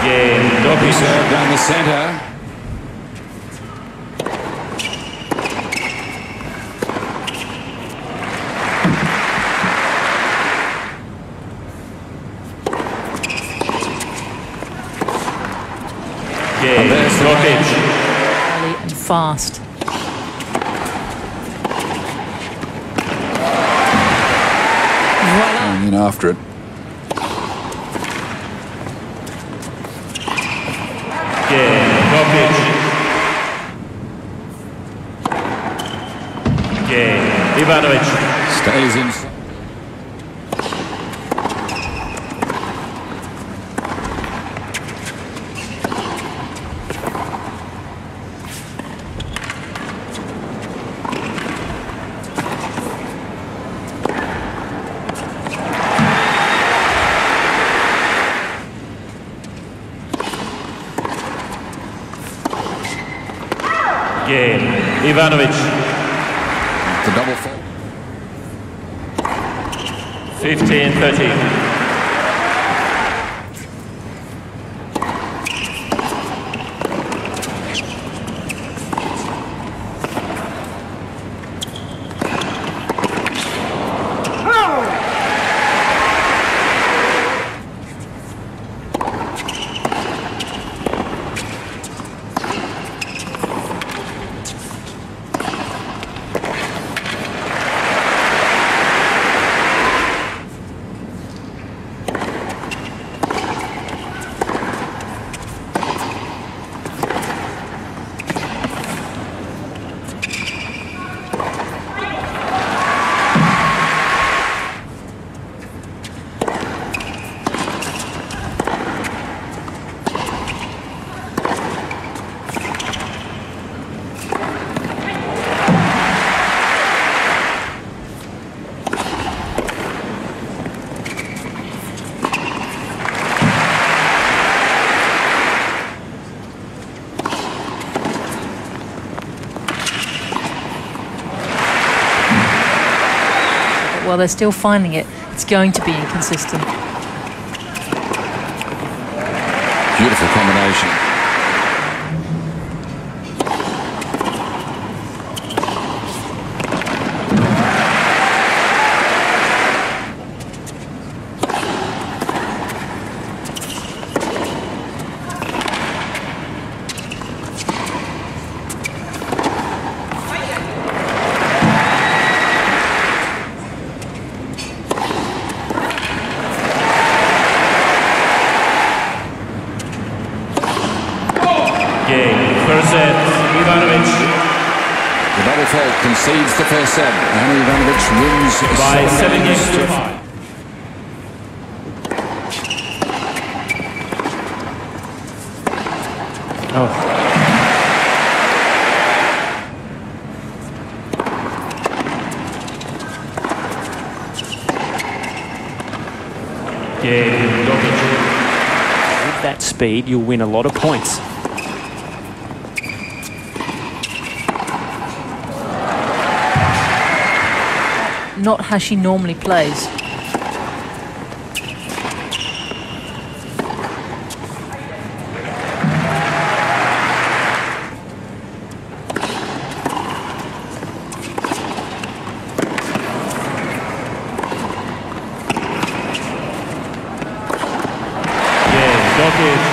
Dokic serve down the centre. Dokic. Early and fast. Going in after it. Dokic. Ivanovic. Stays in. Ivanovic. The double fault. 15-13. Well, they're still finding it. It's going to be inconsistent. Beautiful combination. First set, Ivanovic. The double fault concedes the first set, and Ivanovic wins by 7 games to 5. With that speed, you'll win a lot of points. Not how she normally plays. Dokic.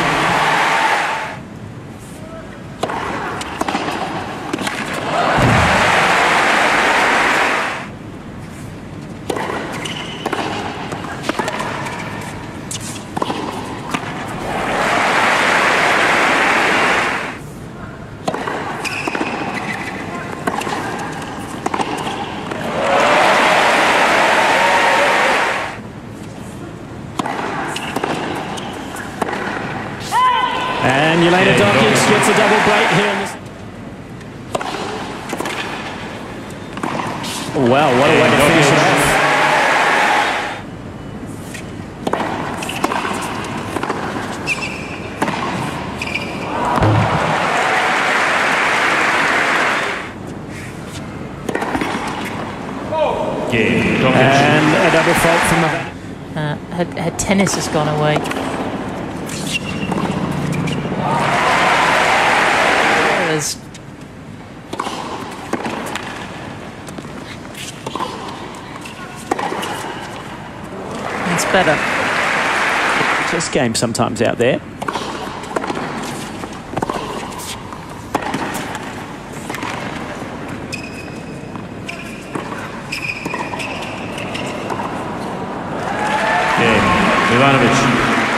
And Jelena Dokic gets a double break here in this. Well, what a way to finish it off. And a double fault from the... Her tennis has gone away. better. Chess game sometimes out there. Ivanovic.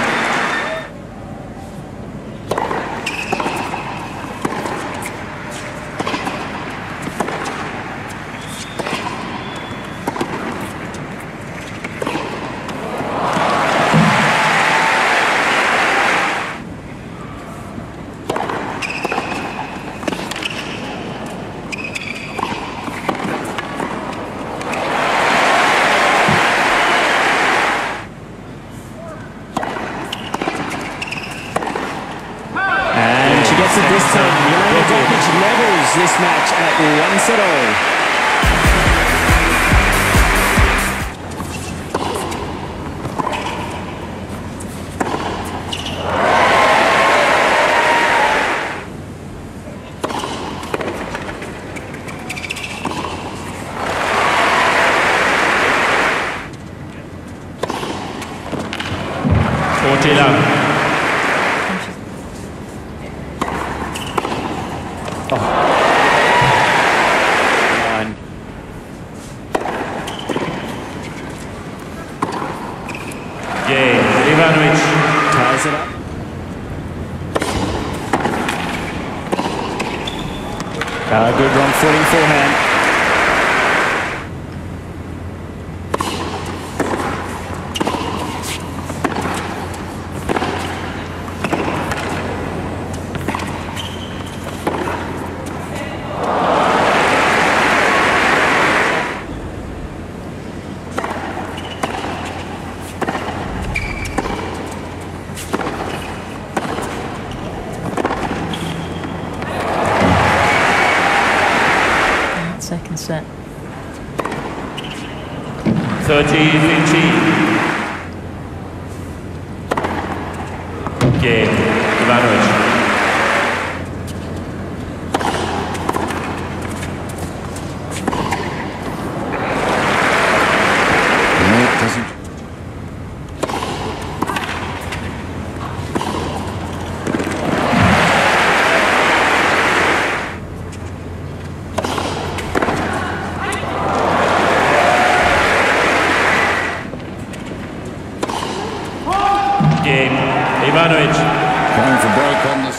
This time, Jelena Dokic levels this match at 1-0. Ivanovic ties it up. Good wrong footing forehand. Second set. 30-15. Game, Ivanovic. No, it doesn't. Game, Ivanovic. Going for break on this.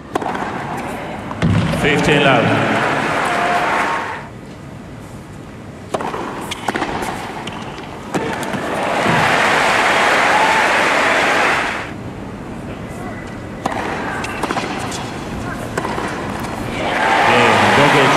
15 love. Game, Dokic.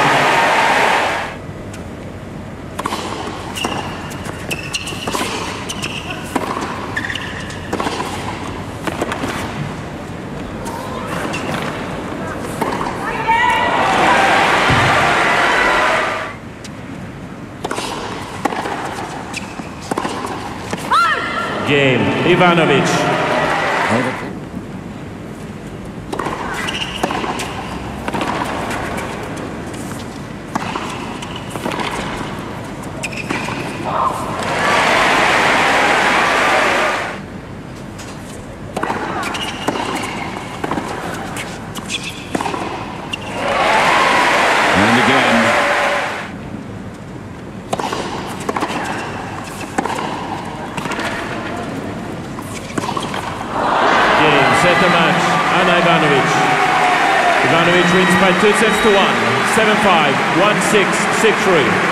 Game, Ivanovic. And again. Set the match, and Ivanovic. Ivanovic wins by 2 sets to 1, 7-5, 1-6, 6-3.